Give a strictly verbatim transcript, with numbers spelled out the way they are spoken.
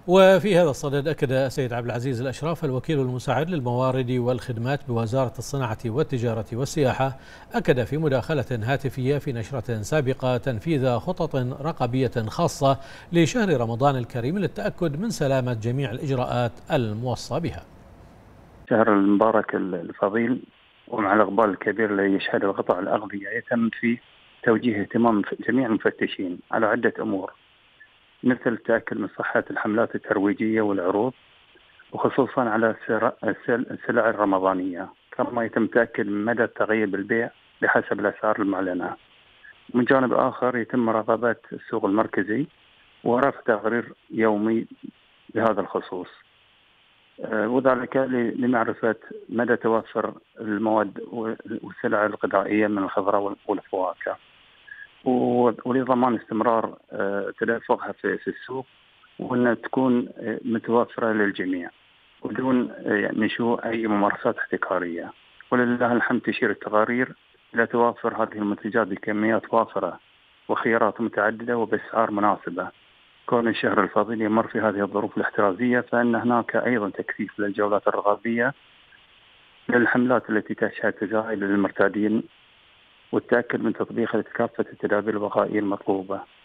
وفي هذا الصدد أكد السيد عبد العزيز الأشراف الوكيل المساعد للموارد والخدمات بوزارة الصناعة والتجارة والسياحة، أكد في مداخلة هاتفية في نشرة سابقة تنفيذ خطط رقابية خاصة لشهر رمضان الكريم للتأكد من سلامة جميع الإجراءات الموصى بها. شهر المبارك الفضيل ومع الإقبال الكبير الذي يشهد القطاع الأغذية يتم فيه توجيه اهتمام جميع المفتشين على عدة أمور، مثل التأكد من صحة الحملات الترويجية والعروض، وخصوصا على السلع الرمضانية، كما يتم تأكد من مدى التغير بالبيع بحسب الأسعار المعلنة. من جانب آخر يتم مراقبة السوق المركزي ورفع تقرير يومي بهذا الخصوص، وذلك لمعرفة مدى توفر المواد والسلع الغذائية من الخضراء والفواكه، ولضمان استمرار تدفقها في السوق، وأن تكون متوفرة للجميع بدون نشوء أي ممارسات احتكارية. ولله الحمد تشير التقارير إلى توافر هذه المنتجات بكميات وافرة وخيارات متعددة وبأسعار مناسبة. كون الشهر الفضيل يمر في هذه الظروف الاحترازية، فإن هناك أيضا تكثيف للجولات الرقابية للحملات التي تشهد تجاهل للمرتادين، والتأكد من تطبيق كافة التدابير الوقائية المطلوبة.